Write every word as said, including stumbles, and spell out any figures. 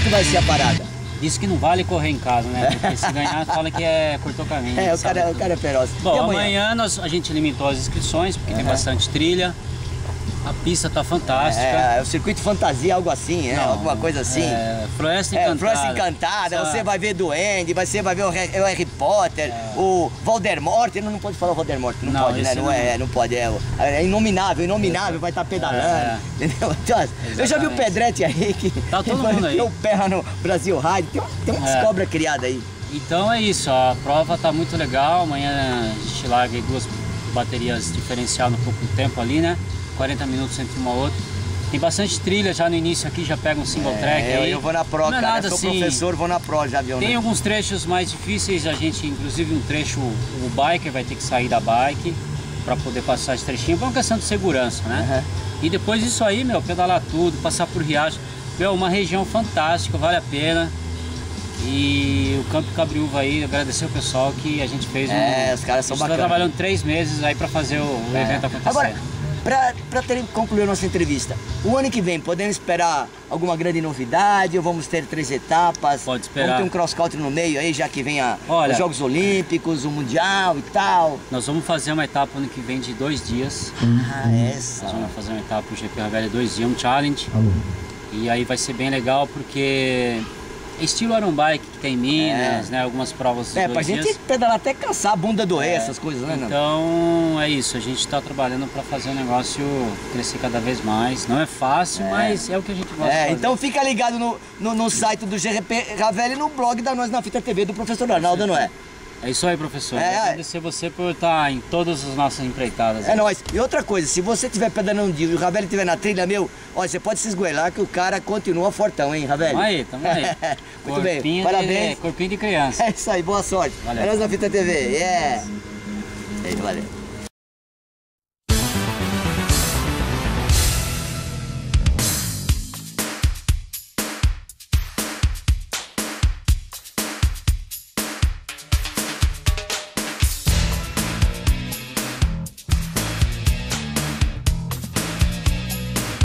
que vai ser a parada? Isso que não vale correr em casa, né? Porque se ganhar, fala que é cortou caminho. É, o cara, o cara é feroz. Bom, E amanhã, amanhã nós, a gente limitou as inscrições, porque Uhum. tem bastante trilha. A pista tá fantástica. É, o circuito fantasia, algo assim, é? Não, Alguma coisa assim. É, Floresta É, Encantada. Floresta Encantada, Essa- você vai ver Duende, você vai ver o Harry, o Harry Potter, É. o Voldemort, não, não pode falar o Voldemort, não, Não, pode, né? esse Não, não. é, não pode, é, o- é inominável, inominável, vai estar pedalando, É. entendeu? Então, eu já vi o Exatamente. Pedretti aí, que Tá todo mundo aí. tem o pé lá no Brasil Ride, tem, tem umas É. cobras criadas aí. Então é isso, a prova tá muito legal. Amanhã a gente larga aí duas baterias diferencial no pouco tempo ali, né? quarenta minutos entre uma outra. Tem bastante trilha já no início aqui, já pega um single track É, eu, aí. eu vou na pro, Não é cara, nada eu sou assim. professor, vou na pro, já viu, Tem né? alguns trechos mais difíceis, a gente, inclusive um trecho, o biker vai ter que sair da bike para poder passar esse trechinho, por uma questão de segurança, né? Uhum. E depois disso aí, meu, pedalar tudo, passar por Riacho, meu, uma região fantástica, vale a pena. E o Campo Cabriúva aí, agradecer o pessoal que a gente fez um... É, os caras são a gente tá bacanas. trabalhando três meses aí para fazer o, o É. evento acontecer. Agora, pra, pra ter, concluir a nossa entrevista, o ano que vem, podemos esperar alguma grande novidade? Ou vamos ter três etapas? Pode esperar. Vamos ter um cross-country no meio aí, já que vem a, Olha, os Jogos Olímpicos, o Mundial e tal. Nós vamos fazer uma etapa ano que vem de dois dias. Ah, essa. Nós vamos fazer uma etapa pro G P Ravelli dois dias, um challenge. E aí vai ser bem legal porque é estilo Iron Bike que tem em Minas, É. né? Algumas provas de É, dois pra gente dias. pedalar até cansar, a bunda doer, essas coisas, né? Nando? Então é isso, a gente está trabalhando para fazer o negócio crescer cada vez mais. Não é fácil, É. mas é o que a gente gosta de É, fazer. então fica ligado no, no, no site do G R P Ravelli e no blog da Nós na Fita T V do professor Arnaldo, não é? É isso aí, professor. É, Quero é. agradecer você por estar em todas as nossas empreitadas. É nóis. E outra coisa, se você estiver pedalando um dia e o Ravelli estiver na trilha, meu, ó, você pode se esgoelar que o cara continua fortão, hein, Ravelli? Tamo aí, tamo aí. Muito bem, Corpinho parabéns. De, corpinho de criança. É isso aí, boa sorte. Valeu. É Nós na Fita T V, yeah. É isso, valeu.